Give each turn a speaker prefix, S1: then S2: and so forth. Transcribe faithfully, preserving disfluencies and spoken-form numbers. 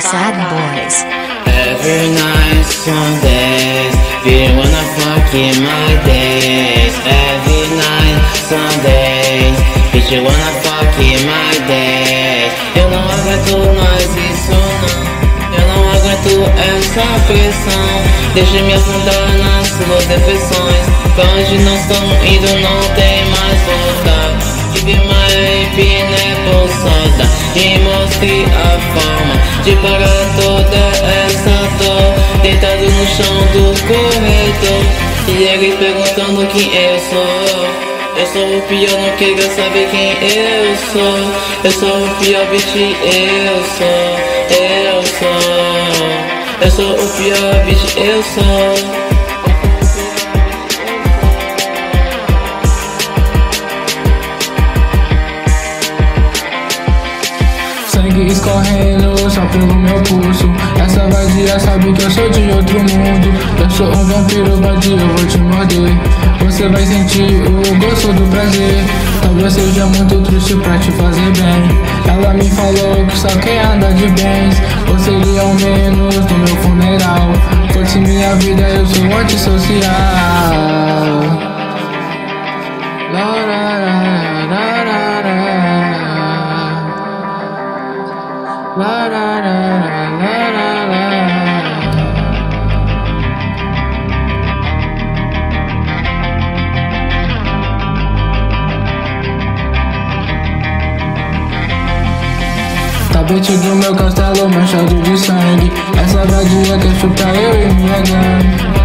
S1: Sad Boys.
S2: Every night, some days, feel wanna fuck in my days. Every night, some days, bitch, you wanna fuck in my days. Eu não aguento mais isso não, eu não aguento essa pressão. Deixa me afundar nas suas depressões. Pra onde não estão indo não tem mais volta. Give my pine pulsada e mostre a forma de parar toda essa dor. Deitado no chão do corredor e ele perguntando quem eu sou. Eu sou o pior, não queira saber quem eu sou. Eu sou o pior, bitch, eu sou. Eu sou. Eu sou o pior, bitch, eu sou.
S3: Sangue escorrendo só pelo meu pulso. Essa vadia sabe que eu sou de outro mundo. Eu sou um vampiro vadio, eu vou te morder. Você vai sentir o gosto do prazer. Talvez seja muito triste pra te fazer bem. Ela me falou que só quer andar de bens. Ou seria ao menos no meu funeral. Fosse minha vida, eu sou antissocial. La, la, la, la, la, la. La la la la la la. Tapete do meu castelo manchado de sangue. Essa vadia quer chupar eu e minha gangue.